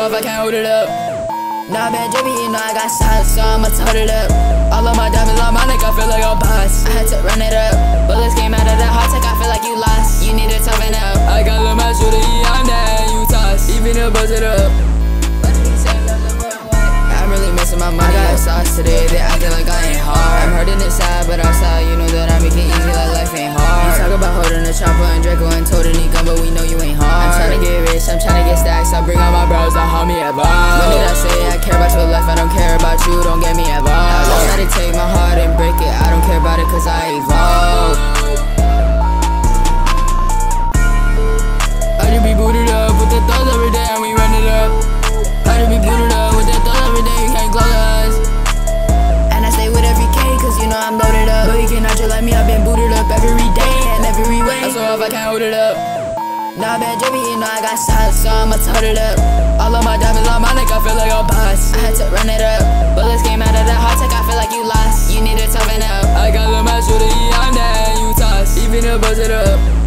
if I can't hold it up. Nah, been drippy, you know I got shots, so I'ma tote it up. All of my diamonds on my neck, I feel like a boss. I had to run it up. Bullets came out of the hot tech, I feel like you lost. You need to toughen up. I got little match with the on that, you toss. Even to buzz it up. I'm really missing my money. I got sauce today, they acting like I ain't hard. I'm hurting inside, but outside, you know that I'm making easy like life ain't hard. You talk about holding the chopper and Draco and told any gun, but we know you ain't hard. I'm tryna get rich, I'm tryna get stacks. I bring all my bros, I hold me involved. When did I say I care about your life? I don't care about you, don't get me involved. I try to take my heart and break it, I don't care about it cause I evolved. I just be booted up with the thugs every day and we run it up. I just be booted up with the thugs every day, you can't close us. And I stay with every K cause you know I'm loaded up. But you cannot just like me, I've been booted up every day and every way. So if I can't hold it up. Nah, been drippy, you know I got shots, so I'ma tote it up. All of my diamonds on my neck, I feel like a boss. I had to run it up. Bullets came out of the hot tech, I feel like you lost. You need to toughen up. I got little match with the on that, you toss. Even to buzz it up.